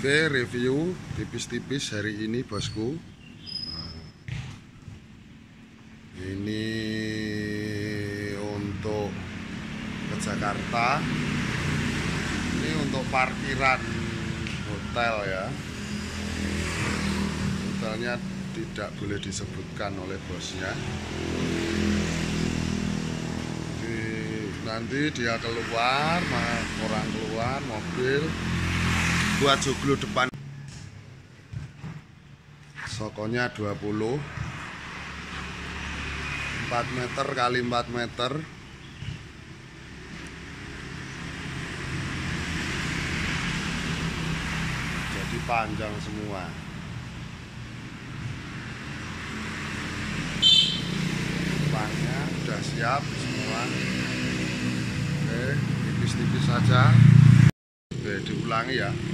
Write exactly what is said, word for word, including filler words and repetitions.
Oke, review tipis-tipis hari ini bosku. Nah, ini untuk ke Jakarta. Ini untuk parkiran hotel ya. Hotelnya tidak boleh disebutkan oleh bosnya. Di, nanti dia keluar, orang keluar mobil buat joglo depan. Sokonya dua puluh empat meter kali empat meter. Jadi panjang semua. Depannya udah siap semua. Oke, tipis-tipis saja. Oke, diulangi ya.